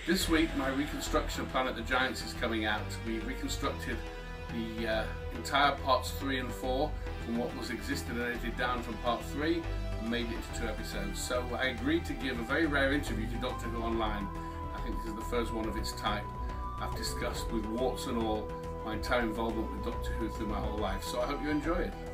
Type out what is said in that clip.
This week my reconstruction of Planet the Giants is coming out. We reconstructed the entire parts 3 and 4 from what was existed and edited down from part 3 and made it into 2 episodes. So I agreed to give a very rare interview to Doctor Who Online. I think this is the first one of its type. I've discussed with warts and all my entire involvement with Doctor Who through my whole life, so I hope you enjoy it.